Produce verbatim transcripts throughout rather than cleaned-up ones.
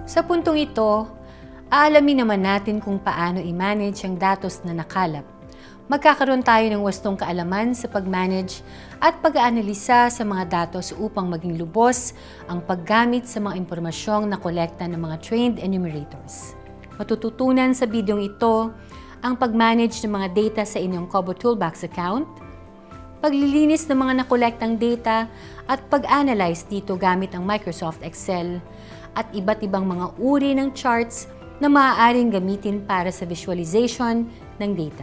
Sa puntong ito, aalamin naman natin kung paano i-manage ang datos na nakalap. Magkakaroon tayo ng wastong kaalaman sa pag-manage at pag-aanalisa sa mga datos upang maging lubos ang paggamit sa mga impormasyong na kolekta ng mga trained enumerators. Matututunan sa bidyong ito ang pag-manage ng mga data sa inyong Kobo Toolbox account, paglilinis ng mga nakolektang data at pag-analyze dito gamit ang Microsoft Excel at iba't ibang mga uri ng charts na maaaring gamitin para sa visualization ng data.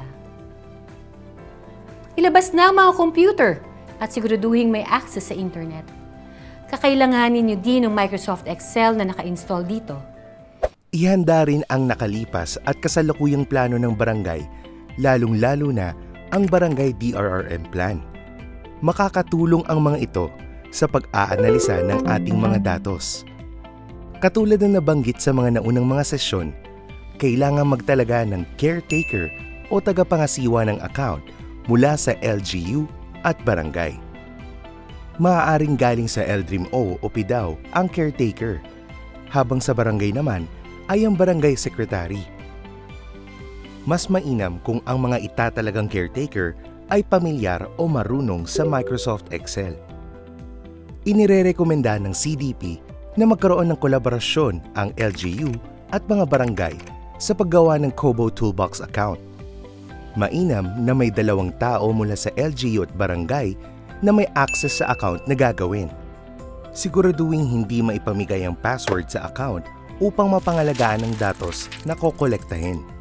Ilabas na ang mga computer at siguraduhin may access sa internet. Kakailanganin niyo din ng Microsoft Excel na naka-install dito. Ihanda rin ang nakalipas at kasalukuyang plano ng barangay, lalong-lalo na ang Barangay D R R M Plan. Makakatulong ang mga ito sa pag-aanalisa ng ating mga datos. Katulad ng nabanggit sa mga naunang mga sesyon, kailangan magtalaga ng caretaker o tagapangasiwa ng account mula sa L G U at barangay. Maaaring galing sa L D R I M O o P I D A W ang caretaker, habang sa barangay naman ay ang barangay secretary. Mas mainam kung ang mga itatalagang caretaker ay pamilyar o marunong sa Microsoft Excel. Inirerekomenda ng C D P na magkaroon ng kolaborasyon ang L G U at mga barangay sa paggawa ng Kobo Toolbox account. Mainam na may dalawang tao mula sa L G U at barangay na may access sa account na gagawin. Siguraduhin hindi maipamigay ang password sa account upang mapangalagaan ang datos na kokolektahin.